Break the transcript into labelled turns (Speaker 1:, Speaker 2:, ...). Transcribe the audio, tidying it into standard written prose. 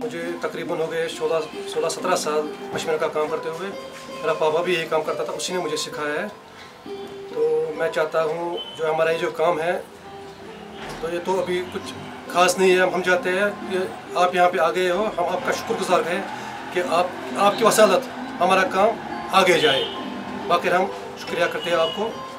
Speaker 1: मुझे तकरीबन हो गए 16-17 साल पश्मीना का काम करते हुए। मेरा पापा भी यही काम करता था, उसी ने मुझे सिखाया है। तो मैं चाहता हूँ जो हमारा ये जो काम है, तो ये तो अभी कुछ ख़ास नहीं है। हम चाहते हैं कि आप यहाँ पे आ गए हो, हम आपका शुक्रगुजार हैं कि आपकी वसालत हमारा काम आगे जाए। बाकी हम शुक्रिया करते हैं आपको।